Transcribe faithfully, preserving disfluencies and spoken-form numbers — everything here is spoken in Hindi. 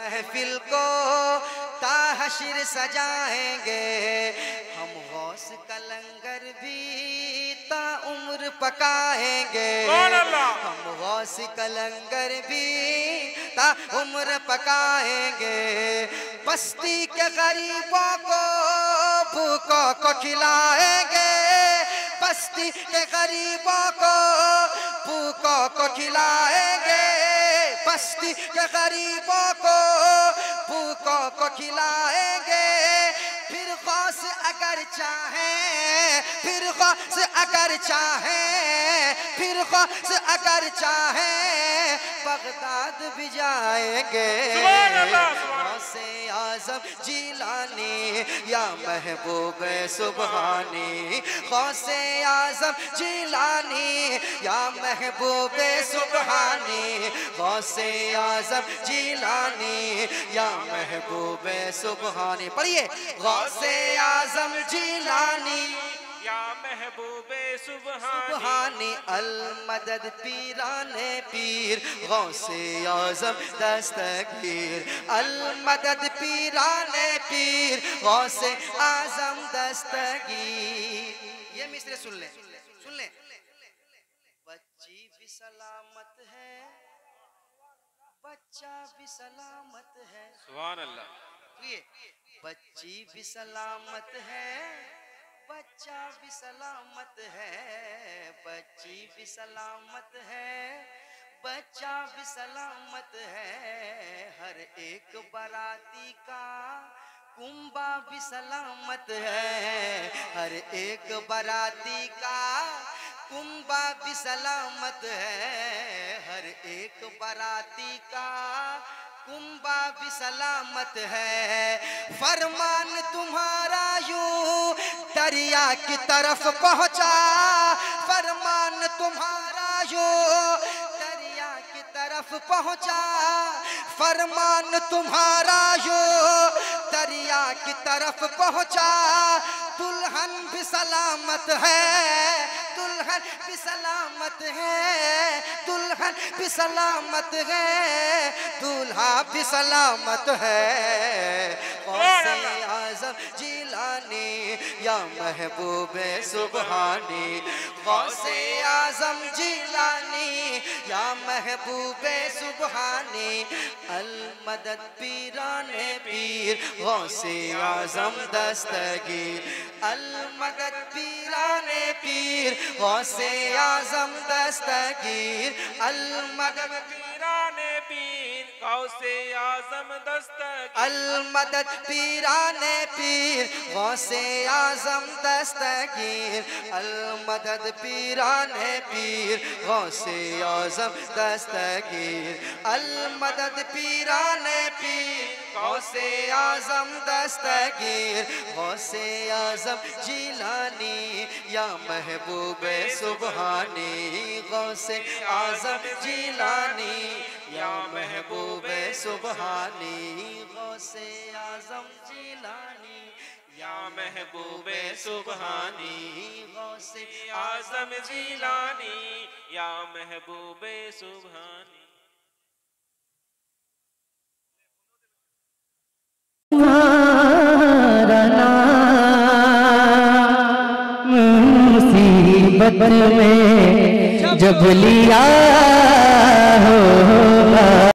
महफिल को ताहशिर सजाएंगे, हम गौस का लंगर भी ता उम्र पकाएंगे, हम गौस का लंगर भी ता उम्र पकाएंगे, बस्ती के गरीबों को भूखों को खिलाएंगे, बस्ती के गरीबों को भूखों को खिलाएंगे, बस्ती के गरीबों को भूखों को खिलाएंगे, फिर गौस अगर चाहे, फिर गौस अगर चाहे, फिर गौस अगर चाहे बगदाद भी जाएंगे। गौसे आज़म जिलानी या महबूब सुबहानी, गौसे आज़म जिलानी या महबूब सुबहानी, गौसे आज़म जिलानी या महबूब सुबहानी। पढ़िए, गौसे आज़म जिलानी या महबूबे सुबहानी, अल मदद पीराने पीर गौसे आज़म दस्तगीर, अल मदद पीराने पीर गौसे आज़म दस्तगीर। ये मिसरे सुन ले, सुन ले। बच्ची भी सलामत है, बच्चा भी सलामत है, सुभान अल्लाह। बच्ची भी सलामत है, बच्चा भी सलामत है, बच्ची भी सलामत है, बच्चा भी सलामत है, हर एक बाराती का कुंबा भी सलामत है, हर एक बाराती का कुंबा भी सलामत है, हर एक बाराती का कुंबा भी सलामत है। फरमान तुम्हारा यूं दरिया की तरफ पहुंचा, फरमान तुम्हारा यूं दरिया की तरफ पहुंचा, फरमान तुम्हारा यूं दरिया की तरफ पहुंचा, दुल्हन भी सलामत है, दुल्हन भी सलामत है, दुल्हन भी सलामत है, दूल्हा भी सलामत है। गौसे आज़म जिलानी या महबूब सुबहानी, गौसे आज़म जिलानी या महबूब सुबहानी, अल मदद पीराने पीर गौसे आज़म दस्तगीर, अल मदद पीराने पीर गौसे आज़म दस्तगीर, अल मदद पीराने पीर गौसे आज़म दस्तगीर, अल मदद पीराने पीर गौसे आज़म दस्तगीर, अल मदद पीराने पीर गौसे आज़म दस्तगीर, अल मदद पीराने पीर गौसे आज़म दस्तगीर, गौसे आज़म जिलानी या महबूब सुबहानी, गौसे आज़म जिलानी या महबूब सुबहानी, गौसे आज़म जिलानी या महबूब सुबहानी, गौसे आज़म जिलानी या महबूब सुबहानी। मुसीबत में जब लिया होगा